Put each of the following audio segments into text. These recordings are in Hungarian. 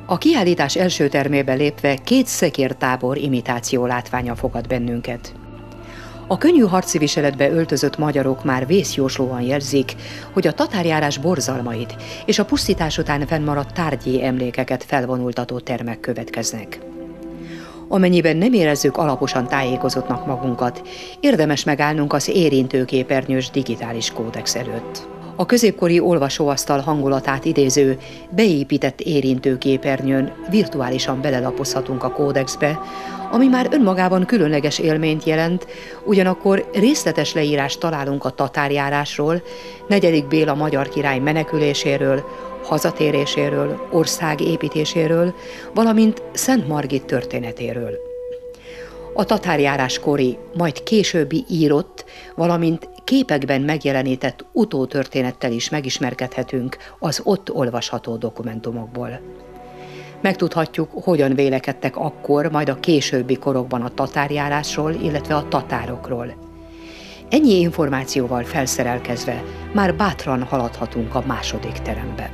A kiállítás első termébe lépve két szekértábor imitáció látványa fogad bennünket. A könnyű harci viseletbe öltözött magyarok már vészjóslóan jelzik, hogy a tatárjárás borzalmait és a pusztítás után fennmaradt tárgyi emlékeket felvonultató termek következnek. Amennyiben nem érezzük alaposan tájékozottnak magunkat, érdemes megállnunk az érintőképernyős digitális kódex előtt. A középkori olvasóasztal hangulatát idéző, beépített érintőképernyőn virtuálisan belelapozhatunk a kódexbe, ami már önmagában különleges élményt jelent, ugyanakkor részletes leírást találunk a tatárjárásról, Negyedik Béla magyar király meneküléséről, hazatéréséről, ország építéséről, valamint Szent Margit történetéről. A tatárjárás kori, majd későbbi írott, valamint képekben megjelenített utótörténettel is megismerkedhetünk az ott olvasható dokumentumokból. Megtudhatjuk, hogyan vélekedtek akkor, majd a későbbi korokban a tatárjárásról, illetve a tatárokról. Ennyi információval felszerelkezve már bátran haladhatunk a második terembe.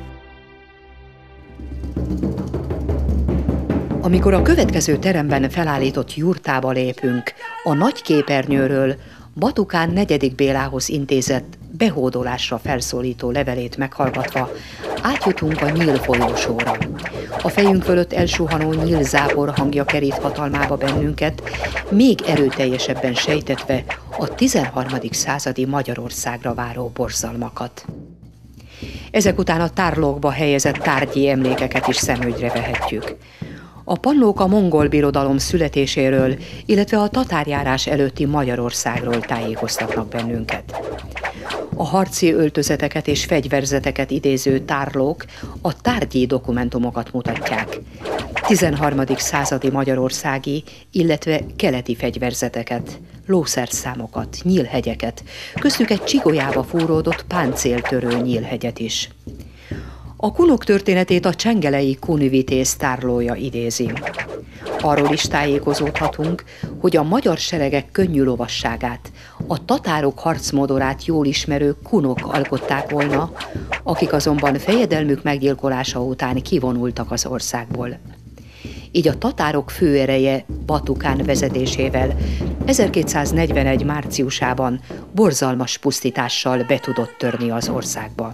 Amikor a következő teremben felállított jurtába lépünk, a nagy képernyőről Batukán negyedik Bélához intézett, behódolásra felszólító levelét meghallgatva átjutunk a Nyíl folyósóra. A fejünk fölött elsuhanó nyílzápor hangja kerít hatalmába bennünket, még erőteljesebben sejtetve a 13. századi Magyarországra váró borzalmakat. Ezek után a tárlókba helyezett tárgyi emlékeket is szemügyre vehetjük. A pannók a mongol birodalom születéséről, illetve a tatárjárás előtti Magyarországról tájékoztatnak bennünket. A harci öltözeteket és fegyverzeteket idéző tárlók a tárgyi dokumentumokat mutatják. 13. századi magyarországi, illetve keleti fegyverzeteket, lószerszámokat, nyílhegyeket, köztük egy csigolyába fúródott páncéltörő nyílhegyet is. A kunok történetét a csengelei kunvitéz tárlója idézi. Arról is tájékozódhatunk, hogy a magyar seregek könnyű lovasságát, a tatárok harcmodorát jól ismerő kunok alkották volna, akik azonban fejedelmük meggyilkolása után kivonultak az országból. Így a tatárok főereje Batukán vezetésével 1241. márciusában borzalmas pusztítással be tudott törni az országba.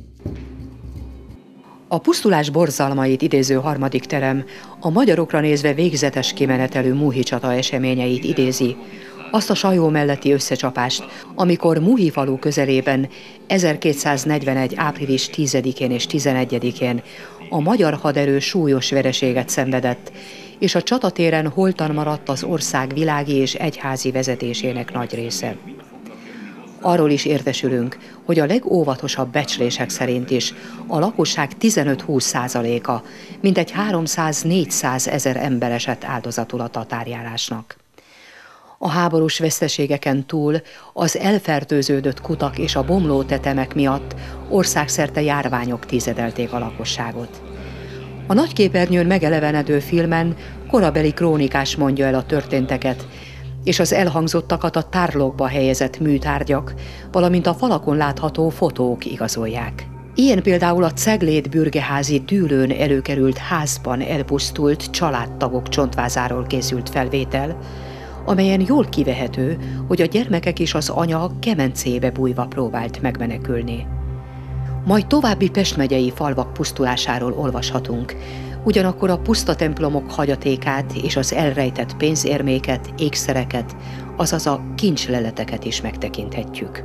A pusztulás borzalmait idéző harmadik terem a magyarokra nézve végzetes kimenetelő Múhi csata eseményeit idézi, azt a Sajó melletti összecsapást, amikor Múhi falu közelében 1241. április 10-én és 11-én a magyar haderő súlyos vereséget szenvedett, és a csatatéren holtan maradt az ország világi és egyházi vezetésének nagy része. Arról is értesülünk, hogy a legóvatosabb becslések szerint is a lakosság 15-20%-a, mintegy 300-400 ezer ember esett áldozatul a tatárjárásnak. A háborús veszteségeken túl az elfertőződött kutak és a bomló tetemek miatt országszerte járványok tizedelték a lakosságot. A nagyképernyőn megelevenedő filmen korabeli krónikás mondja el a történteket, és az elhangzottakat a tárlókba helyezett műtárgyak, valamint a falakon látható fotók igazolják. Ilyen például a Cegléd-Bürgeházi dűlőn előkerült házban elpusztult családtagok csontvázáról készült felvétel, amelyen jól kivehető, hogy a gyermekek és az anya kemencébe bújva próbált megmenekülni. Majd további Pest megyei falvak pusztulásáról olvashatunk, ugyanakkor a puszta templomok hagyatékát és az elrejtett pénzérméket, ékszereket, azaz a kincsleleteket is megtekinthetjük.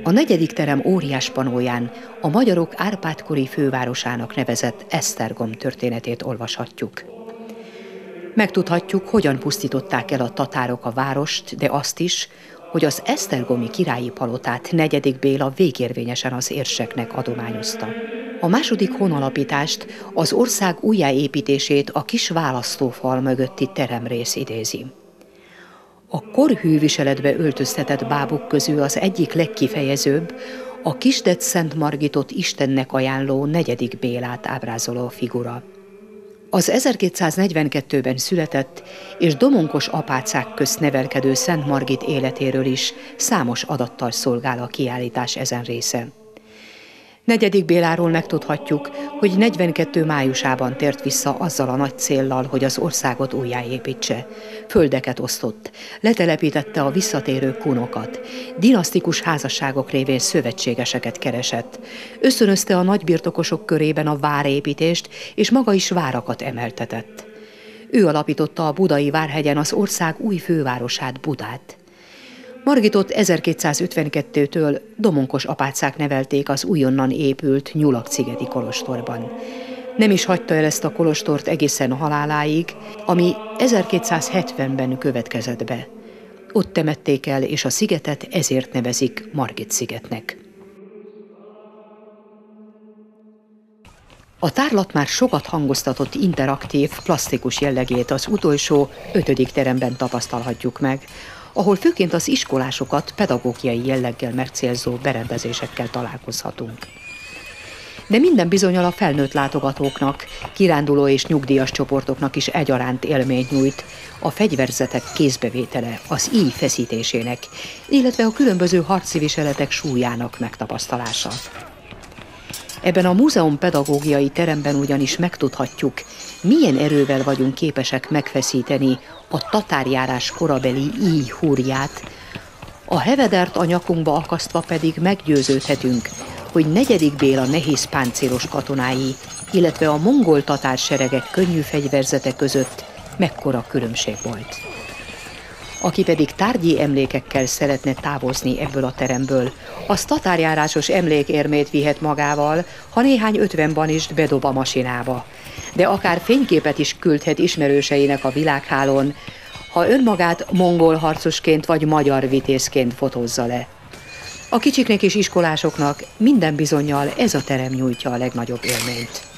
A negyedik terem óriás panóján a magyarok Árpád-kori fővárosának nevezett Esztergom történetét olvashatjuk. Megtudhatjuk, hogyan pusztították el a tatárok a várost, de azt is, hogy az esztergomi királyi palotát negyedik Béla végérvényesen az érseknek adományozta. A második honalapítást, az ország újjáépítését a kis választófal mögötti teremrész idézi. A korhű viseletbe öltöztetett bábuk közül az egyik legkifejezőbb, a Kisdet Szent Margitot Istennek ajánló negyedik Bélát ábrázoló figura. Az 1242-ben született és domonkos apácák közt nevelkedő Szent Margit életéről is számos adattal szolgál a kiállítás ezen része. Negyedik Béláról megtudhatjuk, hogy 42 májusában tért vissza azzal a nagy céllal, hogy az országot újjáépítse. Földeket osztott, letelepítette a visszatérő kunokat, dinasztikus házasságok révén szövetségeseket keresett, ösztönözte a nagybirtokosok körében a várépítést, és maga is várakat emeltetett. Ő alapította a budai Várhegyen az ország új fővárosát, Budát. Margitot 1252-től domonkos apácák nevelték az újonnan épült Nyulak-szigeti kolostorban. Nem is hagyta el ezt a kolostort egészen haláláig, ami 1270-ben következett be. Ott temették el, és a szigetet ezért nevezik Margit-szigetnek. A tárlat már sokat hangoztatott interaktív, plastikus jellegét az utolsó, 5. teremben tapasztalhatjuk meg, ahol főként az iskolásokat pedagógiai jelleggel megcélzó berendezésekkel találkozhatunk. De minden bizonnyal a felnőtt látogatóknak, kiránduló és nyugdíjas csoportoknak is egyaránt élményt nyújt a fegyverzetek kézbevétele, az íj feszítésének, illetve a különböző harci viseletek súlyának megtapasztalása. Ebben a múzeum pedagógiai teremben ugyanis megtudhatjuk, milyen erővel vagyunk képesek megfeszíteni a tatárjárás korabeli íj húrját, a hevedert a nyakunkba akasztva pedig meggyőződhetünk, hogy negyedik Béla nehéz páncélos katonái, illetve a mongol tatár seregek könnyű fegyverzete között mekkora különbség volt. Aki pedig tárgyi emlékekkel szeretne távozni ebből a teremből, az tatárjárásos emlékérmét vihet magával, ha néhány 50 banist bedob a masinába. De akár fényképet is küldhet ismerőseinek a világhálón, ha önmagát mongol harcosként vagy magyar vitézként fotózza le. A kicsiknek és iskolásoknak minden bizonnyal ez a terem nyújtja a legnagyobb élményt.